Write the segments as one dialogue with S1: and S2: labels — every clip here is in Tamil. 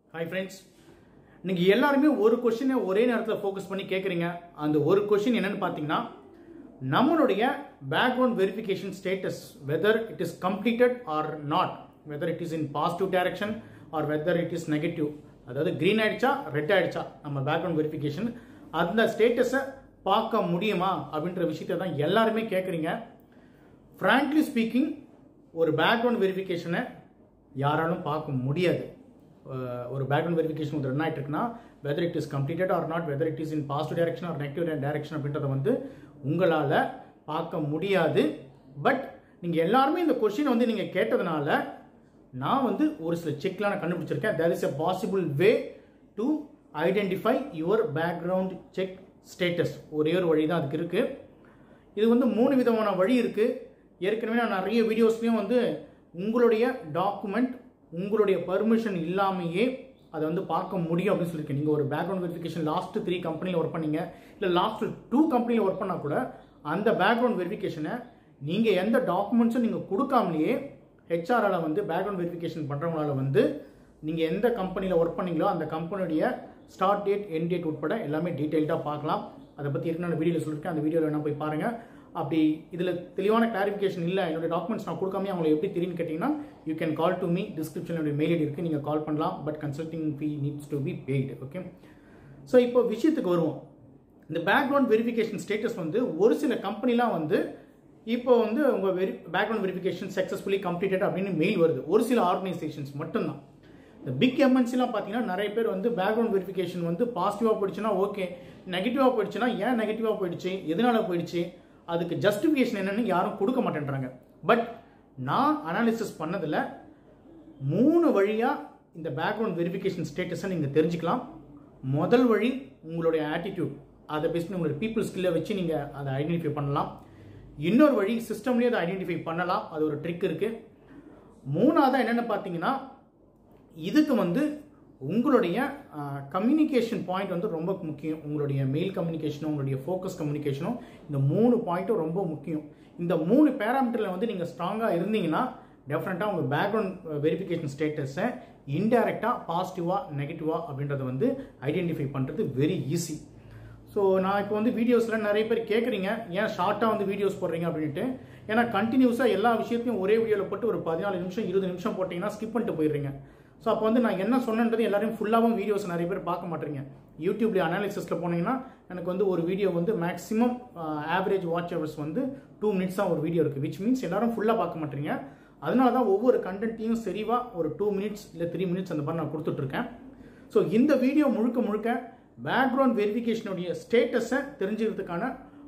S1: Hi friends, நீங்க எல்லாரும் ஒரு क्वेश्चन ஒரே நேரத்துல ஃபோக்கஸ் பண்ணி கேக்குறீங்க. அந்த ஒரு क्वेश्चन என்னன்னு பாத்தீங்கன்னா நம்மளுடைய background verification status whether it is completed or not, whether it is in positive direction or whether it is negative, அதாவது green ஆயிடுச்சா ரெட் ஆயிடுச்சா நம்ம background verification அந்த ஸ்டேட்டஸை பார்க்க முடியுமா அப்படின்ற விஷயத்தை தான் எல்லாரும் கேக்குறீங்க. frankly speaking ஒரு background verification-ஐ யாராலும் பார்க்க முடியாது. ஒரு background verification வந்து ரன் ஆயிட்டு இருக்குன்னா whether it is completed or not, whether it is in positive direction or negative direction அப்படின்றத வந்து உங்களால பார்க்க முடியாது. பட் நீங்க எல்லாரும் இந்த क्वेश्चन வந்து நீங்க கேட்டதனால நான் வந்து ஒரு சில செக்லாம் நான் கண்டுபிடிச்சிருக்கேன். there is a possible way to identify your background check status. ஒரே ஒரு வழி தான் அதுக்கு இருக்கு. இது வந்து மூணு விதமான வழி இருக்கு. ஏற்கனவே நான் நிறைய வீடியோஸ்லயும் வந்து உங்களுடைய டாக்குமெண்ட் உங்களுடைய பர்மிஷன் இல்லாமையே அதை வந்து பார்க்க முடியும் அப்படின்னு சொல்லியிருக்கேன். நீங்கள் ஒரு பேக்ரவுண்ட் வெரிஃபிகேஷன் லாஸ்ட் 3 கம்பெனியில் ஒர்க் பண்ணீங்க, இல்லை லாஸ்ட் 2 கம்பெனியில் ஒர்க் பண்ணால் கூட அந்த பேக்ரவுண்ட் வெரிஃபிகேஷனை நீங்கள் எந்த டாக்குமெண்ட்ஸும் நீங்கள் கொடுக்காமலேயே ஹெச்ஆரால் வந்து பேக்ரவுண்ட் வெரிஃபிகேஷன் பண்ணுறவங்களால வந்து நீங்கள் எந்த கம்பெனியில் ஒர்க் பண்ணீங்களோ அந்த கம்பெனியுடைய ஸ்டார்ட் டேட் எண்ட் டேட் உட்பட எல்லாமே டீட்டெயில்டாக பார்க்கலாம். அதை பற்றி ஏற்கனவே வீடியோவில் சொல்லியிருக்கேன். அந்த வீடியோவில் என்ன போய் பாருங்கள். அப்படி இதில் தெளிவான கிளாரிஃபிகேஷன் இல்லை, என்னுடைய டாக்குமெண்ட்ஸ் நான் கொடுக்காம அவங்களை எப்படி தெரியும்னு கேட்டிங்கன்னா you can call to me. டிஸ்கிரிப்ஷனில் என்னுடைய மெயில் ஐடி இருக்குது, நீங்கள் கால் பண்ணலாம். But consulting fee needs to be paid. Okay, so இப்போ விஷயத்துக்கு வருவோம். இந்த பேக்ரவுண்ட் வெரிஃபிகேஷன் ஸ்டேட்டஸ் வந்து ஒரு சில கம்பெனிலாம் வந்து இப்போ வந்து உங்கள் பேக்ரவுண்ட் வெரிஃபிகேஷன் சக்ஸஸ்ஃபுல்லி கம்ப்ளீட்டட் அப்படின்னு மெயில் வருது. ஒரு சில ஆர்கனைசேஷன்ஸ் மட்டும்தான். இந்த பிக் எம்என்சிலாம் பார்த்தீங்கன்னா நிறைய பேர் வந்து பேக்ரவுண்ட் வெரிஃபிகேஷன் வந்து பாசிட்டிவாக போயிடுச்சுன்னா ஓகே, நெகட்டிவாக போயிடுச்சுன்னா ஏன் நெகட்டிவாக போயிடுச்சு, எதனால போயிடுச்சு, அதுக்கு ஜஸ்டிஃபிகேஷன் என்னன்னு யாரும் கொடுக்க மாட்டேன்றாங்க. பட் நான் அனாலிசிஸ் பண்ணதில் 3 வழியா இந்த பேக்ரவுண்ட் வெரிஃபிகேஷன் ஸ்டேட்டஸை நீங்கள் தெரிஞ்சுக்கலாம். முதல் வழி உங்களுடைய ஆட்டிடியூட், அதை பேஸ் பண்ணி உங்களுடைய பீப்புள் ஸ்கில்லை வச்சு நீங்கள் அதை ஐடென்டிஃபை பண்ணலாம். இன்னொரு வழி சிஸ்டம்லேயே அதை ஐடென்டிஃபை பண்ணலாம், அது ஒரு ட்ரிக் இருக்கு. மூணாவதாக என்னென்னு பார்த்தீங்கன்னா இதுக்கு வந்து உங்களுடைய கம்யூனிகேஷன் பாயிண்ட் வந்து ரொம்ப முக்கியம். உங்களுடைய மெயில் கம்யூனிகேஷனும் உங்களுடைய ஃபோக்கஸ் கம்யூனிகேஷனும் இந்த 3 பாயிண்ட்டும் ரொம்ப முக்கியம். இந்த 3 பேராமீட்டரில் வந்து நீங்கள் ஸ்ட்ராங்காக இருந்தீங்கன்னா டெஃபினட்டாக உங்கள் பேக்ரவுண்ட் வெரிஃபிகேஷன் ஸ்டேட்டஸை இன்டைரக்டாக பாசிட்டிவாக நெகட்டிவாக அப்படின்றத வந்து ஐடென்டிஃபை பண்ணுறது வெரி ஈஸி. ஸோ நான் இப்போ வந்து வீடியோஸில் நிறைய பேர் கேட்குறீங்க ஏன் ஷார்ட்டாக வந்து வீடியோஸ் போடுறீங்க அப்படின்ட்டு. ஏன்னா கண்டினியூஸாக எல்லா விஷயத்தையும் ஒரே வீடியோவில் போட்டு ஒரு 14 நிமிஷம் 20 நிமிஷம் போட்டிங்கன்னா ஸ்கிப் பண்ணிட்டு போயிடுறீங்க. ஸோ அப்போ வந்து நான் என்ன சொன்னது எல்லாரையும் ஃபுல்லாகவும் வீடியோஸ் நிறைய பேர் பார்க்க மாட்டேறீங்க. யூடியூப்ல அனாலிசிஸில் போனீங்கன்னா எனக்கு வந்து ஒரு வீடியோ வந்து மேக்ஸிமம் ஆவரேஜ் வாட்ச் ஹவர்ஸ் வந்து 2 மினிட்ஸ் தான் ஒரு வீடியோ இருக்குது. விச் மீன்ஸ் எல்லாரும் ஃபுல்லாக பார்க்க மாட்டீங்க. அதனால தான் ஒவ்வொரு கண்டென்ட்டையும் சரிவாக ஒரு 2 மினிட்ஸ் இல்லை 3 மினிட்ஸ் அந்த மாதிரி நான் கொடுத்துட்ருக்கேன். ஸோ இந்த வீடியோ முழுக்க பேக்ரவுண்ட் வெரிஃபிகேஷனுடைய ஸ்டேட்டஸை தெரிஞ்சுக்கிறதுக்கான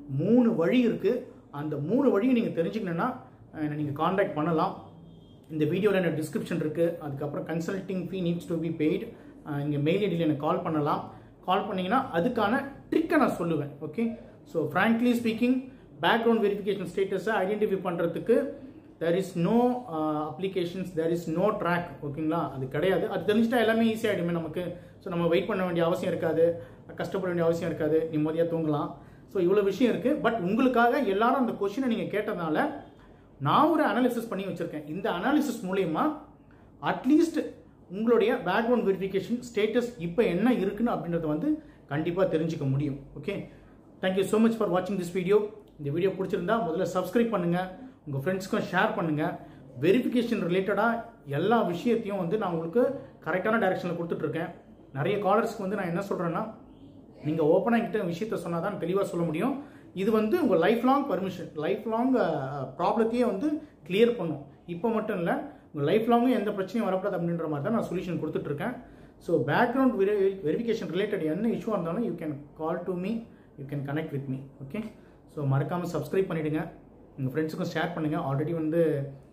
S1: 3 வழி இருக்குது. அந்த 3 வழியை நீங்கள் தெரிஞ்சுக்கணுன்னா நீங்கள் கான்டாக்ட் பண்ணலாம். இந்த வீடியோவில் என்ன டிஸ்கிரிப்ஷன் இருக்குது. அதுக்கப்புறம் consulting fee needs to be paid. நீங்கள் மெயில் ஐடியில் எனக்கு கால் பண்ணலாம். கால் பண்ணிங்கன்னா அதுக்கான ட்ரிக்கை நான் சொல்லுவேன். Okay, so frankly speaking background verification ஸ்டேட்டஸை ஐடென்டிஃபை பண்ணுறதுக்கு there is no applications, there is no track. ஓகேங்களா, அது கிடையாது. அது தெரிஞ்சுட்டா எல்லாமே ஈஸியாகிடுமே நமக்கு. ஸோ நம்ம வெயிட் பண்ண வேண்டிய அவசியம் இருக்காது, கஷ்டப்பட வேண்டிய அவசியம் இருக்காது, நிம்மதியாக தூங்கலாம். ஸோ இவ்வளோ விஷயம் இருக்குது. பட் உங்களுக்காக எல்லாரும் அந்த கொஸ்டினை நீங்கள் கேட்டதுனால நான் ஒரு அனாலிசிஸ் பண்ணி வச்சிருக்கேன். இந்த அனாலிசிஸ் மூலயமா அட்லீஸ்ட் உங்களுடைய பேக்ரவுண்ட் வெரிஃபிகேஷன் ஸ்டேட்டஸ் இப்போ என்ன இருக்குன்னு அப்படின்றத வந்து கண்டிப்பாக தெரிஞ்சுக்க முடியும். Okay, thank you so much for வாட்சிங் திஸ் வீடியோ. இந்த வீடியோ பிடிச்சிருந்தா முதல்ல சப்ஸ்கிரைப் பண்ணுங்கள், உங்கள் ஃப்ரெண்ட்ஸ்க்கும் ஷேர் பண்ணுங்கள். வெரிஃபிகேஷன் ரிலேட்டடாக எல்லா விஷயத்தையும் வந்து நான் உங்களுக்கு கரெக்டான டைரக்ஷனில் கொடுத்துட்ருக்கேன். நிறைய காலர்ஸ்க்கு வந்து நான் என்ன சொல்கிறேன்னா நீங்கள் ஓப்பனாக என்கிட்ட விஷயத்த சொன்னால் தான் தெளிவாக சொல்ல முடியும். இது வந்து உங்கள் life long permission, life long ப்ராப்ளத்தையே வந்து கிளியர் பண்ணும். இப்போ மட்டும் இல்லை, உங்கள் லைஃப் லாங்கும் எந்த பிரச்சனையும் வரக்கூடாது அப்படின்ற மாதிரி தான் நான் சொல்யூஷன் கொடுத்துட்ருக்கேன். ஸோ பேக்ரவுண்ட் வெரிஃபிகேஷன் ரிலேட்டட் என்ன இஷ்யூ இருந்தாலும் you can call to me, you can connect with me. Okay, so மறக்காமல் சப்ஸ்கிரைப் பண்ணிவிடுங்க, உங்கள் ஃப்ரெண்ட்ஸுக்கும் ஷேர் பண்ணுங்கள். ஆல்ரெடி வந்து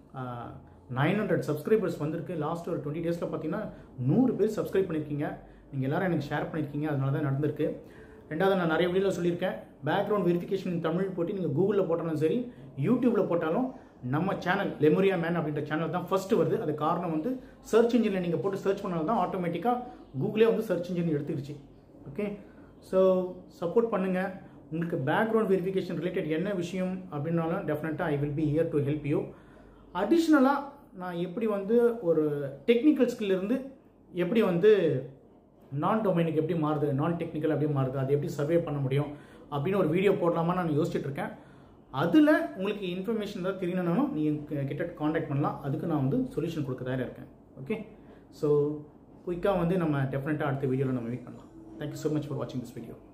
S1: 900 சப்ஸ்கிரைபர்ஸ் வந்திருக்கு. லாஸ்ட் ஒரு 20 டேஸில் பார்த்தீங்கன்னா 100 பேர் சப்ஸ்கிரைப் பண்ணியிருக்கீங்க. நீங்கள் எல்லாரும் எனக்கு ஷேர் பண்ணியிருக்கீங்க, அதனால தான் நடந்திருக்கு. ரெண்டாவது, நான் நிறைய வீடியோவில் சொல்லியிருக்கேன், பேக்ரவுண்ட் வெரிஃபிகேஷன் தமிழ் போட்டு நீங்கள் கூகுளில் போட்டாலும் சரி, யூடியூப்பில் போட்டாலும் நம்ம சேனல் லெமோரியா மேன் அப்படின்ற சேனல் தான் ஃபர்ஸ்ட் வருது. அது காரணம் வந்து சர்ச் இன்ஜினில் நீங்கள் போட்டு சர்ச் பண்ணாலும் தான் ஆட்டோமேட்டிக்காக கூகுளே வந்து சர்ச் இன்ஜின் எடுத்துக்கிச்சு. ஓகே, ஸோ சப்போர்ட் பண்ணுங்கள். உங்களுக்கு பேக்ரவுண்ட் வெரிஃபிகேஷன் ரிலேட்டட் என்ன விஷயம் அப்படின்னாலும் டெஃபினட்டாக I will be here to help you. அடிஷ்னலாக நான் எப்படி வந்து ஒரு டெக்னிக்கல் ஸ்கில் இருந்து எப்படி வந்து நான் டொமைனுக்கு எப்படி மாறுது, நான் டெக்னிக்கல் எப்படி மாறுது, அது எப்படி சர்வே பண்ண முடியும் அப்படின்னு ஒரு வீடியோ போடலாமா நான் யோசிச்சுட்டு இருக்கேன். அதில் உங்களுக்கு இன்ஃபர்மேஷன் ஏதாவது தெரியணும்னாலும் நீங்கள் கிட்ட காண்டாக்ட் பண்ணலாம். அதுக்கு நான் வந்து சொல்யூஷன் கொடுக்க தயாராக இருக்கேன். ஓகே, ஸோ குயிக்காக வந்து நம்ம டெஃபினட்டாக அடுத்த வீடியோவில் நம்ம மீட் பண்ணலாம். தேங்க்யூ ஸோ மச் ஃபார் வாட்சிங் திஸ் வீடியோ.